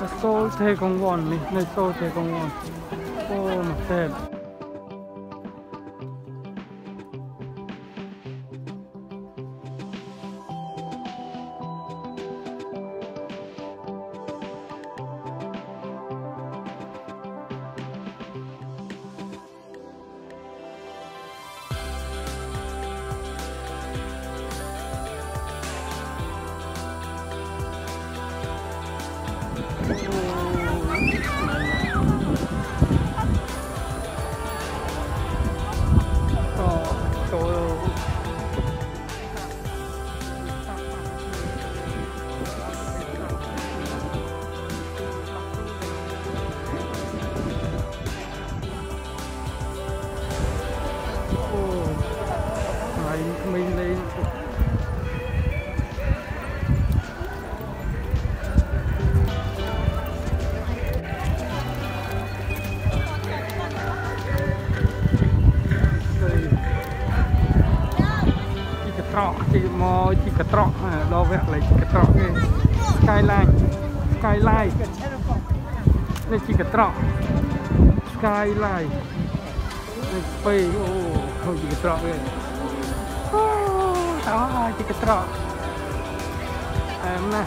Soul thế con ngon này, nơi soul thế con ngon. Ô mà đẹp. Mình đây chị mò chị cà trọ đo vẹt lấy chị cà trọ cái skyline này chị cà trọ skyline này pay không chị cà trọ cái đó chị cà trọ em nè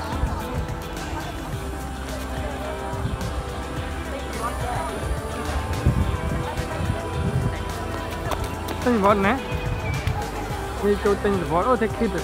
tên vợ nè đi cho tên vợ ở thế kia